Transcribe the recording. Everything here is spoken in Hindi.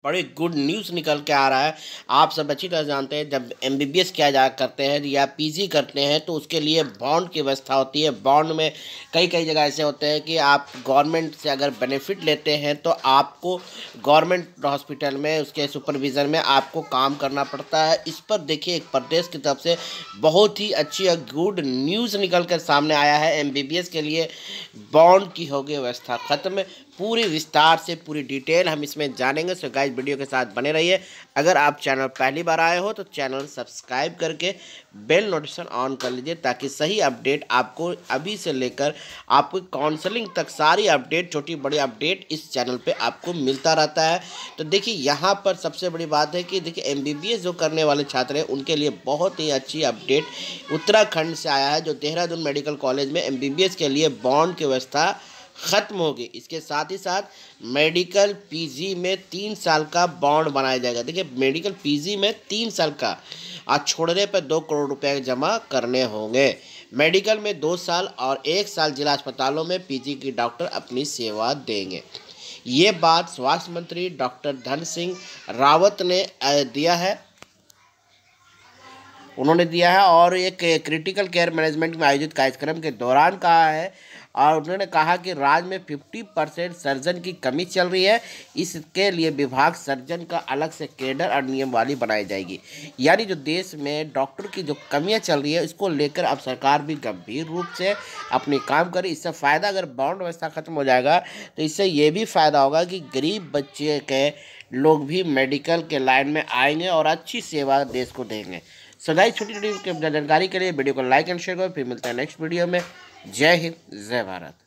बड़ी गुड न्यूज़ निकल के आ रहा है। आप सब अच्छी तरह जानते हैं, जब एमबीबीएस किया जा करते हैं या पीजी करते हैं तो उसके लिए बॉन्ड की व्यवस्था होती है। बॉन्ड में कई कई जगह ऐसे होते हैं कि आप गवर्नमेंट से अगर बेनिफिट लेते हैं तो आपको गवर्नमेंट हॉस्पिटल में उसके सुपरविज़न में आपको काम करना पड़ता है। इस पर देखिए एक प्रदेश की तरफ से बहुत ही अच्छी और गुड न्यूज़ निकल कर सामने आया है। एमबीबीएस के लिए बॉन्ड की हो गई व्यवस्था ख़त्म। पूरी विस्तार से पूरी डिटेल हम इसमें जानेंगे। सो गाइस, वीडियो के साथ बने रहिए। अगर आप चैनल पहली बार आए हो तो चैनल सब्सक्राइब करके बेल नोटिफिकेशन ऑन कर लीजिए, ताकि सही अपडेट आपको अभी से लेकर आपको काउंसलिंग तक सारी अपडेट, छोटी बड़ी अपडेट इस चैनल पे आपको मिलता रहता है। तो देखिए यहाँ पर सबसे बड़ी बात है कि देखिए एमबीबीएस जो करने वाले छात्र हैं उनके लिए बहुत ही अच्छी अपडेट उत्तराखंड से आया है, जो देहरादून मेडिकल कॉलेज में एमबीबीएस के लिए बॉन्ड की व्यवस्था ख़त्म होगी। इसके साथ ही साथ मेडिकल पीजी में 3 साल का बॉन्ड बनाया जाएगा। देखिए मेडिकल पीजी में 3 साल का, आज छोड़ने पर 2 करोड़ रुपए जमा करने होंगे। मेडिकल में 2 साल और 1 साल जिला अस्पतालों में पीजी की डॉक्टर अपनी सेवा देंगे। ये बात स्वास्थ्य मंत्री डॉक्टर धन सिंह रावत ने दिया है, उन्होंने दिया है और एक क्रिटिकल केयर मैनेजमेंट में आयोजित कार्यक्रम के दौरान कहा है। और उन्होंने कहा कि राज्य में 50% सर्जन की कमी चल रही है, इसके लिए विभाग सर्जन का अलग से कैडर और नियमावली बनाई जाएगी। यानी जो देश में डॉक्टर की जो कमियां चल रही है, इसको लेकर अब सरकार भी गंभीर रूप से अपनी काम करे। इससे फ़ायदा, अगर बॉन्ड व्यवस्था खत्म हो जाएगा तो इससे ये भी फ़ायदा होगा कि गरीब बच्चे के लोग भी मेडिकल के लाइन में आएंगे और अच्छी सेवा देश को देंगे। सो गाइस, छोटी छोटी जानकारी के लिए वीडियो को लाइक एंड शेयर करो। फिर मिलते हैं नेक्स्ट वीडियो में। जय हिंद, जय भारत।